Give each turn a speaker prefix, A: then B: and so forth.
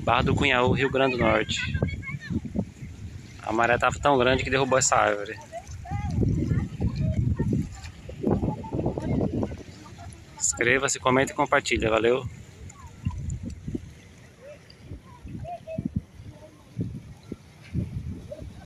A: Barra do Cunhaú, Rio Grande do Norte. A maré estava tão grande que derrubou essa árvore. Inscreva-se, comente e compartilha. Valeu!